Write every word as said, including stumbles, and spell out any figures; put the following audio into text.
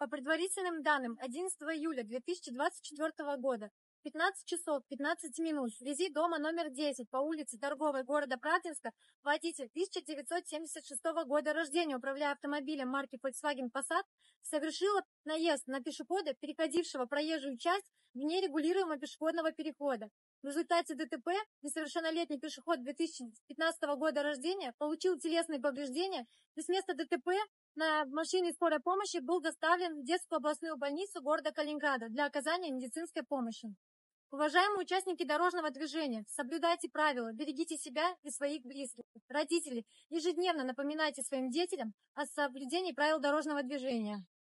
По предварительным данным, одиннадцатого июля две тысячи двадцать четвёртого года, пятнадцать часов пятнадцать минут, вблизи дома номер десять по улице Торговой города Правдинска, водитель тысяча девятьсот семьдесят шестого года рождения, управляя автомобилем марки Volkswagen Passat, совершил наезд на пешехода, переходившего проезжую часть вне регулируемого пешеходного перехода. В результате ДТП несовершеннолетний пешеход две тысячи пятнадцатого года рождения получил телесные повреждения и с места ДТП на машине скорой помощи был доставлен в детскую областную больницу города Калининграда для оказания медицинской помощи. Уважаемые участники дорожного движения, соблюдайте правила, берегите себя и своих близких. Родители, ежедневно напоминайте своим детям о соблюдении правил дорожного движения.